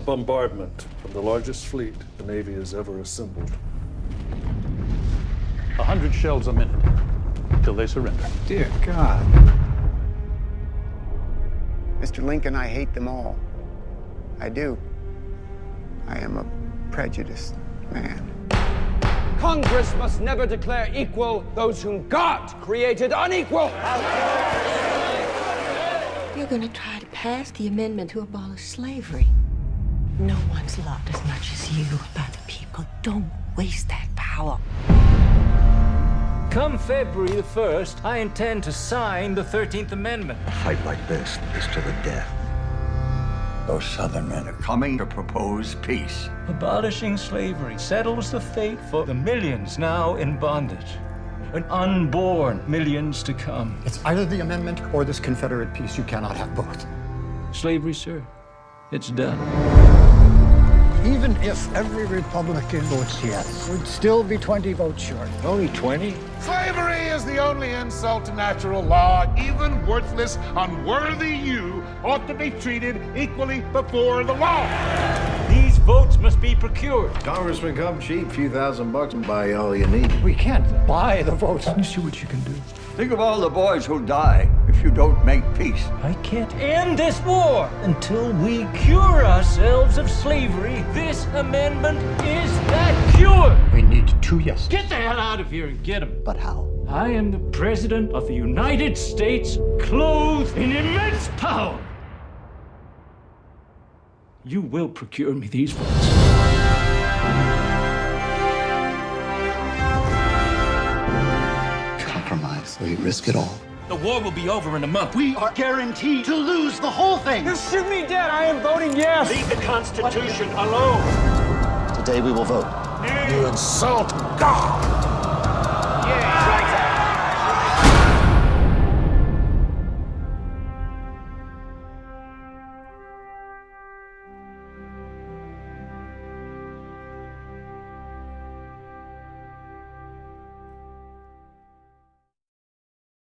bombardment from the largest fleet the Navy has ever assembled. 100 shells a minute, till they surrender. Dear God. Mr. Lincoln, I hate them all. I do. I am a prejudiced man. Congress must never declare equal those whom God created unequal. You're going to try to pass the amendment to abolish slavery. No one's loved as much as you by the people. Don't waste that power. Come February the 1st, I intend to sign the 13th Amendment. A fight like this is to the death. Those Southern men are coming to propose peace. Abolishing slavery settles the fate for the millions now in bondage, and unborn millions to come. It's either the amendment or this Confederate peace. You cannot have both. Slavery, sir, it's done. Even if every Republican votes yes, we'd still be 20 votes short. Only 20? Slavery is the only insult to natural law. Even worthless, unworthy you ought to be treated equally before the law. These votes must be procured. Congressman, come cheap, few $1,000 and buy all you need. We can't buy the votes. Let me see what you can do. Think of all the boys who'll die if you don't make peace. I can't end this war until we cure ourselves of slavery. This amendment is that cure. We need 2 yeses. Get the hell out of here and get them. But how? I am the President of the United States, clothed in immense power. You will procure me these votes. Compromise. We risk it all. The war will be over in a month. We are guaranteed to lose the whole thing. You shoot me dead, I am voting yes. Leave the Constitution alone. Today we will vote. You insult God! Yeah, right.